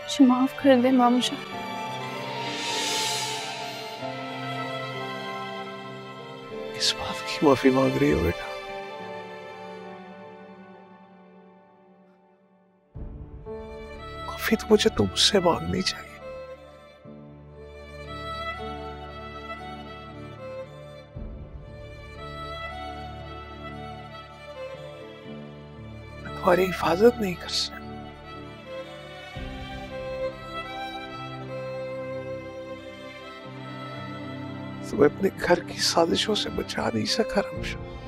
मुझे माफ कर दे मामूजा। किस बात की माफी मांग रही हो बेटा? माफी तो मुझे तुमसे मांगनी चाहिए। मैं तुम्हारी हिफाजत नहीं कर सकता। तुम्हें अपने घर की साजिशों से बचा नहीं सका रमशा।